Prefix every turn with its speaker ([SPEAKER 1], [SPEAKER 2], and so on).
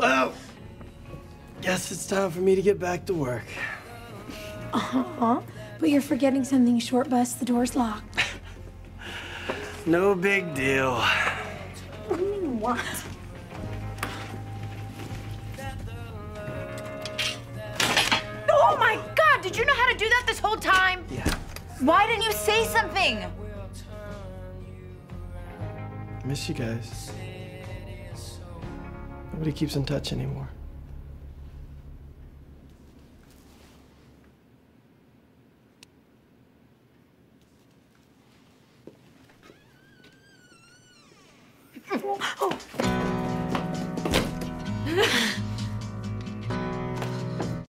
[SPEAKER 1] Well, guess it's time for me to get back to work.
[SPEAKER 2] Uh-huh. But you're forgetting something, Short Bus. The door's locked.
[SPEAKER 1] No big deal.
[SPEAKER 2] What do you mean, what?
[SPEAKER 3] Oh my God! Did you know how to do that this whole time?
[SPEAKER 1] Yeah.
[SPEAKER 3] Why didn't you say something?
[SPEAKER 1] Miss you guys. Nobody keeps in touch anymore.
[SPEAKER 2] Oh.